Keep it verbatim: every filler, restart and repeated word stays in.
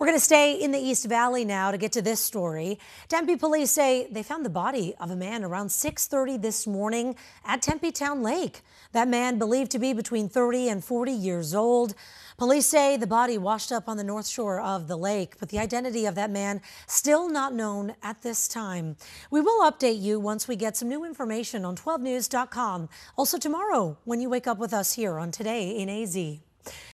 We're going to stay in the East Valley now to get to this story. Tempe police say they found the body of a man around six thirty this morning at Tempe Town Lake. That man believed to be between thirty and forty years old. Police say the body washed up on the north shore of the lake, but the identity of that man still not known at this time. We will update you once we get some new information on twelve news dot com. Also tomorrow when you wake up with us here on Today in A Z.